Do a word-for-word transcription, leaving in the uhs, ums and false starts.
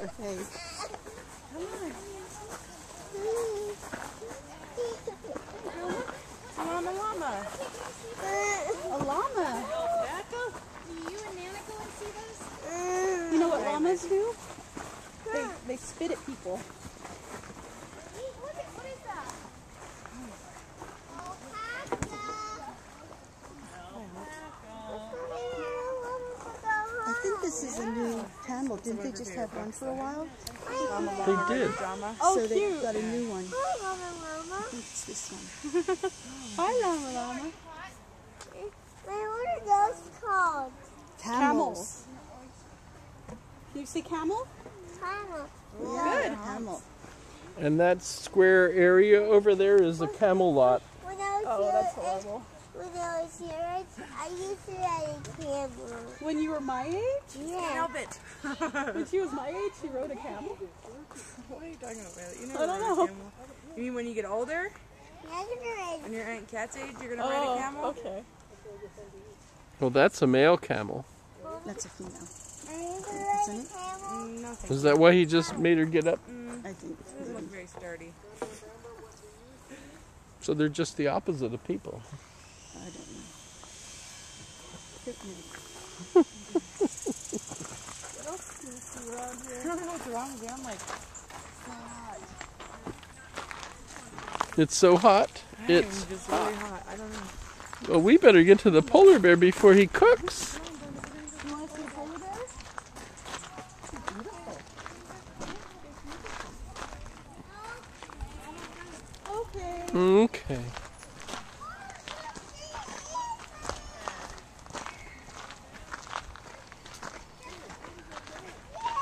her face. Llama, llama. A llama. Do you and Nana go and see those? You know what llamas do? They, they spit at people. What is, what is that? I think this is a new camel. Didn't they just have one for a while? They did. Oh, so they've got a new one. I think it's this one. Hi, llama, llama. What are those called? Camels. Can you say camel? Camel. Yeah, good. Camel. And that square area over there is a camel lot. When I was Oh, here, that's horrible. When I was here, I used to ride a camel. When you were my age? Yeah. Help it. When she was my age, she rode a camel? What are you talking about? You I never don't ride a know. camel. You mean when you get older? Yeah, I'm gonna ride. When you're Aunt Kat's age, you're gonna ride a Oh, camel? okay. Well, that's a male camel. That's a female. I'm gonna ride Isn't a it? camel. Mm, no, thank Is that why he just made her get up? Mm, I think. it doesn't look very sturdy. So they're just the opposite of people. I don't know. Hit me. What else do you see around here? I don't know what's wrong with you. I'm like, It's so hot. I'm It's just really hot. I don't know. well, we better get to the polar bear before he cooks. You want to see a polar bear? She's beautiful. Okay. Okay.